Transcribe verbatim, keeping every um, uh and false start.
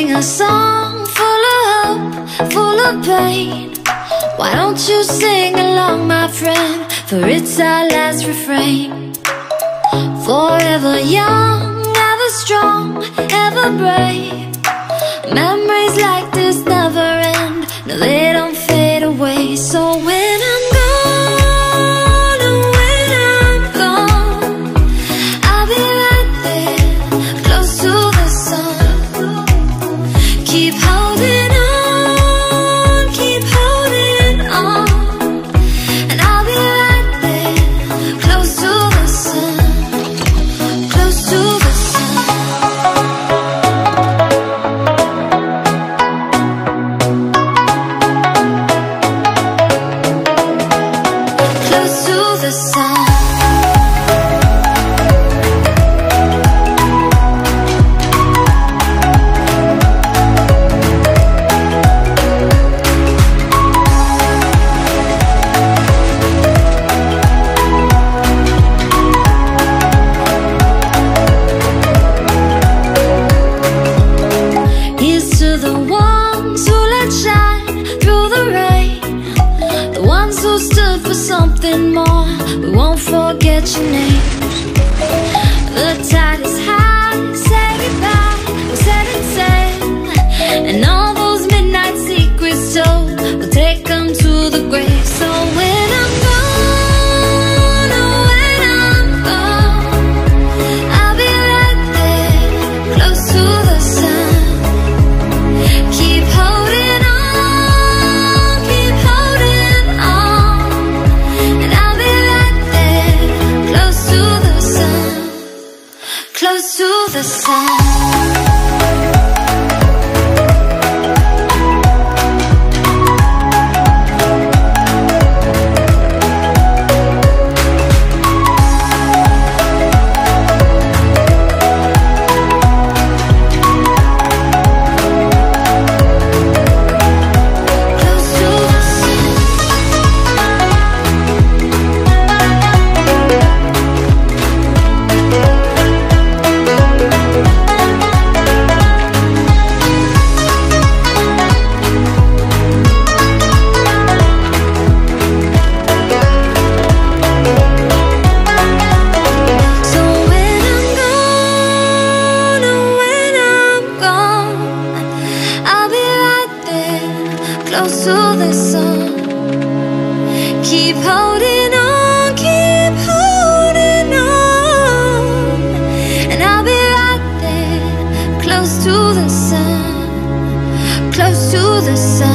sing a song full of hope, full of pain. Why don't you sing along, my friend? For it's our last refrain. Forever young, ever strong, ever brave. Memories like this never end. No, they don't fade away. So when I'm gone, and when I'm gone, I'll be right there, close to the sun. Keep holding on, keep holding on, and I'll be right there, close to the sun, close to the sun. Close to the sun. Here's to the ones who let shine through the rain, the ones who stood for something more. We won't forget your names. The tide is high, say goodbye, we set it sail, and all those midnight secrets told, we'll take them to the grave. So when I'm gone, oh, when I'm gone, I'll be right there, close to the sun. Keep holding on, keep holding on, and I'll be right there, close to the sun, close to the sun. Close to the sun. So when I'm gone, oh, when I'm gone, I'll be right there, close to the sun. Keep holding on, keep holding on, and I'll be right there, close to the sun, close to the sun.